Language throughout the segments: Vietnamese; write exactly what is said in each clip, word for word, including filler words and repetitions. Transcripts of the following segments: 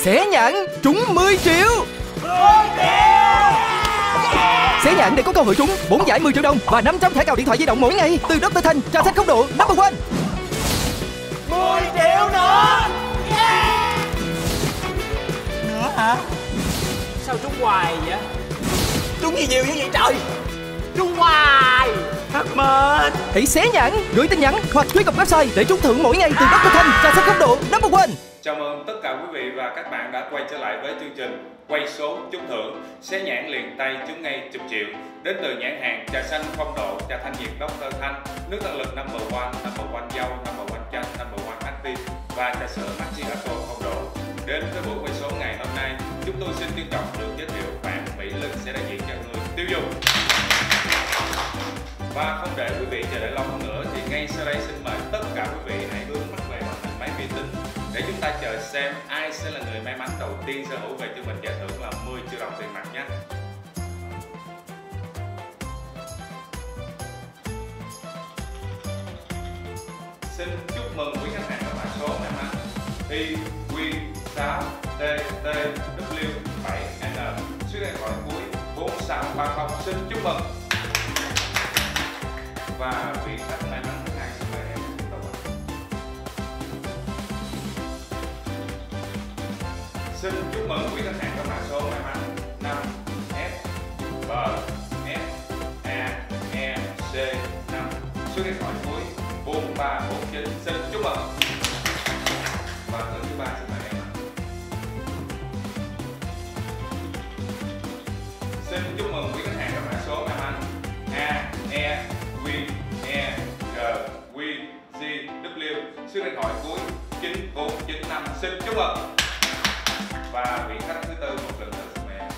Xé nhãn trúng mười triệu. mười triệu. Xé nhãn để có cơ hội trúng bốn giải mười triệu đồng và năm trăm thẻ cào điện thoại di động mỗi ngày từ doctor Thanh, trà xanh không độ number one. mười triệu nữa. Yeah. Nữa hả? Sao trúng hoài vậy? Trúng gì nhiều như vậy trời? Trúng hoài. Thật mệt. Hãy xé nhãn, gửi tin nhắn hoặc truy cập website để trúng thưởng mỗi ngày từ doctor Thanh, trà xanh không độ number one. Chào mừng tất cả quý vị và các bạn đã quay trở lại với chương trình quay số trúng thưởng xé nhãn liền tay trúng ngay chục triệu đến từ nhãn hàng trà xanh không độ, trà thanh nhiệt doctor Thanh, nước tăng lực number one, number one dâu, number one chanh, number one active và trà sữa Maxi Ato không độ. Đến với buổi quay số ngày hôm nay, chúng tôi xin trân trọng được giới thiệu bạn Mỹ Linh sẽ đại diện cho người tiêu dùng. Và không để quý vị chờ đợi lâu hơn nữa thì ngay sau đây xin mời tất cả quý vị hãy hướng mắt về màn hình máy vi tính để chúng ta chờ xem ai sẽ là người may mắn đầu tiên sở hữu về cho mình giải thưởng là mười triệu đồng tiền mặt nhé. Xin chúc mừng quý khách hàng có mã số may mắn I Q sáu T T W bảy N, số điện thoại cuối bốn sáu ba không. Xin chúc mừng. Và vị khách may mắn thứ hai xin mời em tiếp tục. Xin chúc mừng quý khách hàng có mã số may mắn năm F B F A E C năm, số điện thoại cuối bốn ba bốn chín. Xin chúc mừng. Và thứ thứ ba xin mời em. Xin chúc mừng quý khách hàng có mã số may mắn A E Q E G Q G W, số điện thoại cuối chín bốn chín năm. Xin chúc mừng. Và vị khách thứ tư một lần nữa xin mời em.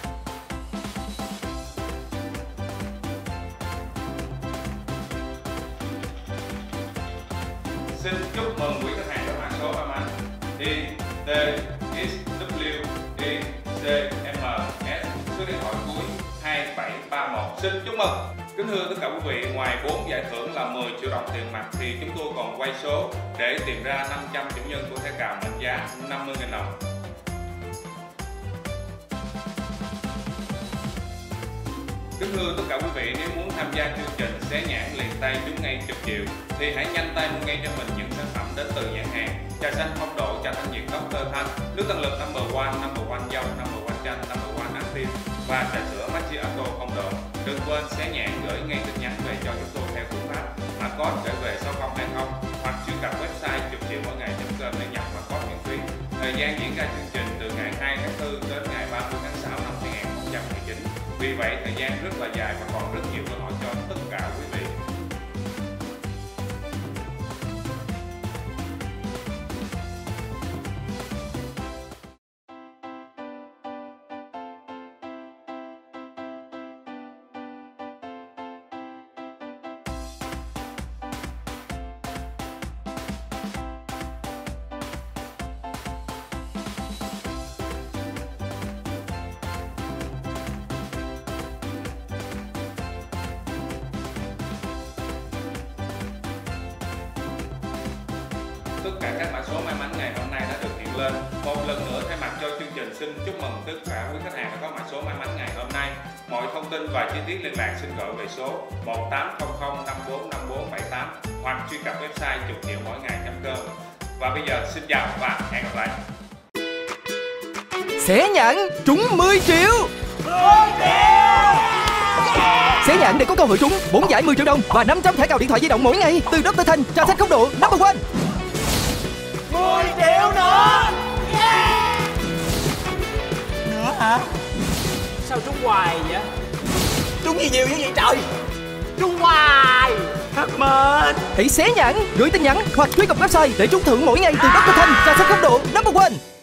Xin chúc mừng quý khách hàng có mã số may mắn I T X W I C M S, số điện thoại cuối hai bảy ba một. Xin chúc mừng. Kính thưa tất cả quý vị, ngoài bốn giải thưởng là mười triệu đồng tiền mặt thì chúng tôi còn quay số để tìm ra năm trăm chủ nhân của thẻ cào mệnh giá năm mươi nghìn đồng. Kính thưa tất cả quý vị, nếu muốn tham gia chương trình xé nhãn liền tay trúng ngay chục triệu thì hãy nhanh tay mua ngay cho mình những sản phẩm đến từ nhãn hàng trà xanh không độ, trà thanh nhiệt doctor Thanh, nước tăng lực number one, number one dâu, number one chanh, number one active và trà sữa Maxi Ato không độ. Đừng quên xé nhãn gửi ngay tin nhắn về cho chúng tôi theo phương pháp mã code trở về sáu không hai không hoặc truy cập website chục triệu mỗi ngày chấm com để nhập mã code miễn phí. Thời gian diễn ra chương trình từ ngày hai tháng tư đến ngày ba mươi tháng sáu năm hai nghìn không trăm mười chín. Vì vậy thời gian rất là dài và còn rất nhiều cơ hội cho tất cả quý vị. Tất cả các mã số may mắn ngày hôm nay đã được hiện lên. Một lần nữa thay mặt cho chương trình xin chúc mừng tất cả quý khách hàng đã có mã số may mắn ngày hôm nay. Mọi thông tin và chi tiết liên lạc xin gọi về số một tám không không năm bốn năm bốn bảy tám hoặc truy cập website chục triệu mỗi ngày chấm com. Và bây giờ xin chào và hẹn gặp lại. Xé nhãn trúng mười triệu. mười triệu. Xé nhãn để có cơ hội trúng bốn giải mười triệu đồng và năm trăm thẻ cào điện thoại di động mỗi ngày từ doctor Thanh, trà xanh không độ number one. mười triệu nữa. Yeah. Nữa hả? Sao trúng hoài vậy? Trúng gì nhiều như vậy trời? Trúng hoài. Thật mệt. Hãy xé nhãn, gửi tin nhắn hoặc truy cập website để trúng thưởng mỗi ngày từ doctor Thanh, trà xanh không độ number one.